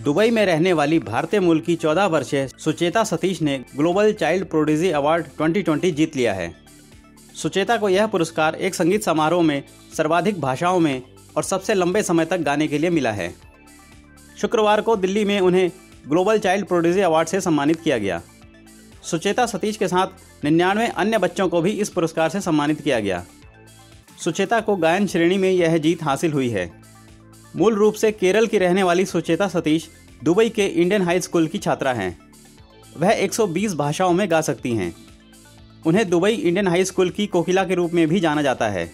Dubai में रहने वाली भारतीय मूल की 14 वर्षीय सुचेता सतीश ने ग्लोबल चाइल्ड प्रोडिजी अवार्ड 2020 जीत लिया है। सुचेता को यह पुरस्कार एक संगीत समारोह में सर्वाधिक भाषाओं में और सबसे लंबे समय तक गाने के लिए मिला है। शुक्रवार को दिल्ली में उन्हें ग्लोबल चाइल्ड प्रोडिजी अवार्ड से सम्मानित किया गया। सुचेता सतीश के साथ 99 अन्य बच्चों को भी इस पुरस्कार से सम्मानित किया गया। सुचेता को गायन श्रेणी में यह जीत हासिल हुई है। मूल रूप से केरल की रहने वाली सुचेता सतीश दुबई के इंडियन हाई स्कूल की छात्रा हैं। वह 120 भाषाओं में गा सकती हैं। उन्हें दुबई इंडियन हाई स्कूल की कोकिला के रूप में भी जाना जाता है।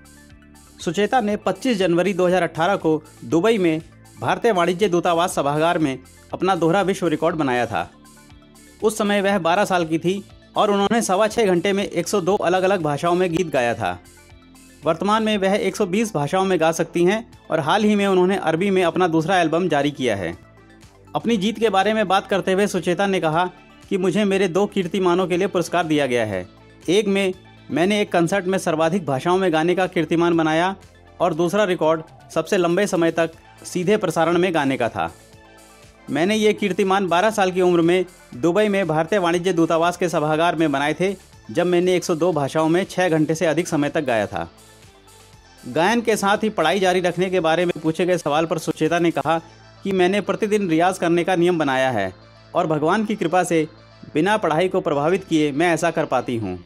सुचेता ने 25 जनवरी 2018 को दुबई में भारतीय वाणिज्य दूतावास सभागार में अपना दोहरा विश्व रिकॉर्ड बनाया था। उस समय वह 12 साल की थी और उन्होंने 6.25 घंटे में 102 अलग अलग भाषाओं में गीत गाया था। वर्तमान में वह 120 भाषाओं में गा सकती हैं और हाल ही में उन्होंने अरबी में अपना दूसरा एल्बम जारी किया है। अपनी जीत के बारे में बात करते हुए सुचेता ने कहा कि मुझे मेरे 2 कीर्तिमानों के लिए पुरस्कार दिया गया है। एक में मैंने एक कंसर्ट में सर्वाधिक भाषाओं में गाने का कीर्तिमान बनाया और दूसरा रिकॉर्ड सबसे लंबे समय तक सीधे प्रसारण में गाने का था। मैंने ये कीर्तिमान 12 साल की उम्र में दुबई में भारतीय वाणिज्य दूतावास के सभागार में बनाए थे, जब मैंने 102 भाषाओं में 6 घंटे से अधिक समय तक गाया था। गायन के साथ ही पढ़ाई जारी रखने के बारे में पूछे गए सवाल पर सुचेता ने कहा कि मैंने प्रतिदिन रियाज करने का नियम बनाया है और भगवान की कृपा से बिना पढ़ाई को प्रभावित किए मैं ऐसा कर पाती हूँ।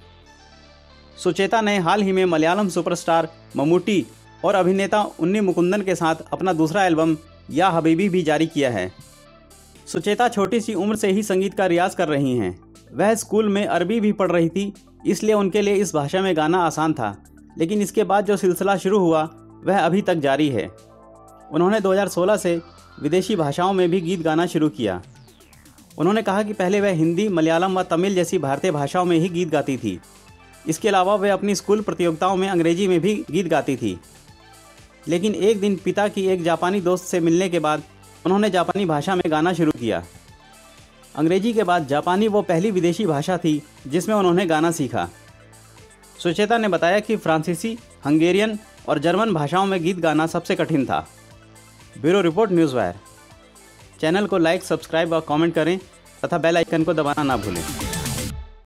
सुचेता ने हाल ही में मलयालम सुपरस्टार मम्मूटी और अभिनेता उन्नी मुकुंदन के साथ अपना दूसरा एल्बम या हबीबी भी जारी किया है। सुचेता छोटी सी उम्र से ही संगीत का रियाज कर रही हैं। वह स्कूल में अरबी भी पढ़ रही थी, इसलिए उनके लिए इस भाषा में गाना आसान था, लेकिन इसके बाद जो सिलसिला शुरू हुआ वह अभी तक जारी है। उन्होंने 2016 से विदेशी भाषाओं में भी गीत गाना शुरू किया। उन्होंने कहा कि पहले वह हिंदी, मलयालम व तमिल जैसी भारतीय भाषाओं में ही गीत गाती थी। इसके अलावा वह अपनी स्कूल प्रतियोगिताओं में अंग्रेजी में भी गीत गाती थी, लेकिन एक दिन पिता की एक जापानी दोस्त से मिलने के बाद उन्होंने जापानी भाषा में गाना शुरू किया। अंग्रेजी के बाद जापानी वो पहली विदेशी भाषा थी जिसमें उन्होंने गाना सीखा। सुचेता ने बताया कि फ्रांसीसी, हंगेरियन और जर्मन भाषाओं में गीत गाना सबसे कठिन था। Bureau report, news wire. Channel को लाइक, सब्सक्राइब और कमेंट करें तथा बेल आइकन को दबाना ना भूलें।